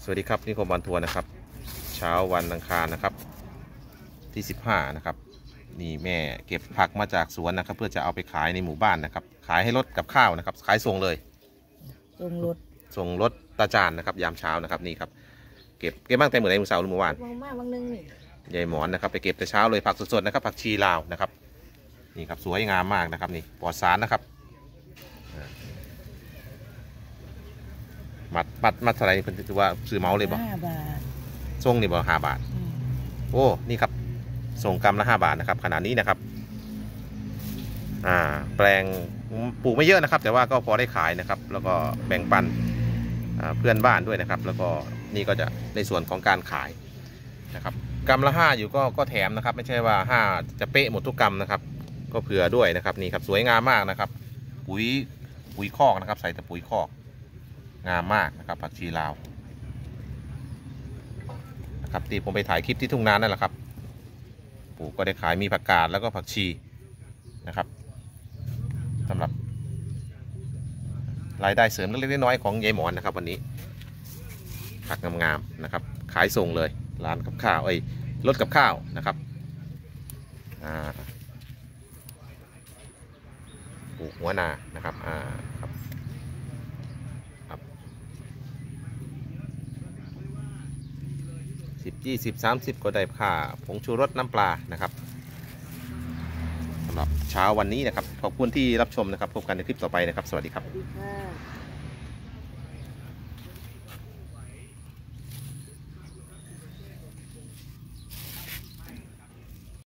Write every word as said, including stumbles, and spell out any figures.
สวัสดีครับนี่คมบันทัวร์นะครับเช้าวันอังคารนะครับที่สิบห้านะครับนี่แม่เก็บผักมาจากสวนนะครับเพื่อจะเอาไปขายในหมู่บ้านนะครับขายให้รถกับข้าวนะครับขายส่งเลยส่งรถส่งรถตาจานนะครับยามเช้านะครับนี่ครับเก็บเก็บบ้างแต่เหมือนในมื้อเช้าหรือเมื่อวานมากบางนึงนี่ยายหมอนนะครับไปเก็บแต่เช้าเลยผักสดๆนะครับผักชีลาวนะครับนี่ครับสวยงามมากนะครับนี่ปลอดสารนะครับมัดมัดมัดเท่าไรเพิ่นถือว่าซื้อเมาเลยบ่ห้าบาทส่งนี่บ่ห้าบาทโอ้นี่ครับส่งกรัมละห้าบาทนะครับขนาดนี้นะครับอ่าแปลงปลูกไม่เยอะนะครับแต่ว่าก็พอได้ขายนะครับแล้วก็แบ่งปันเพื่อนบ้านด้วยนะครับแล้วก็นี่ก็จะในส่วนของการขายนะครับกรัมละห้าอยู่ก็ก็แถมนะครับไม่ใช่ว่าห้าจะเป๊ะหมดทุกกรัมนะครับก็เผื่อด้วยนะครับนี่ครับสวยงามมากนะครับปุ๋ยปุ๋ยคอกนะครับใส่แต่ปุ๋ยคอกงามมากนะครับผักชีลาวนะครับที่ผมไปถ่ายคลิปที่ทุ่งนานั่นแหละครับปลูกก็ได้ขายมีผักกาดแล้วก็ผักชีนะครับสำหรับรายได้เสริมเล็กๆน้อยๆของยายหมอนนะครับวันนี้ผักงามๆนะครับขายส่งเลยร้านกับข้าวเอ้ยรถกับข้าวนะครับอ่าปลูกหัวนานะครับอ่าครับสิบยี่สิบสามสิบก็ได้ค่าผงชูรสน้ำปลานะครับสำหรับเช้าวันนี้นะครับขอบคุณที่รับชมนะครับพบกันในคลิปต่อไปนะครับสวัสดีครับสวัสดีค่ะ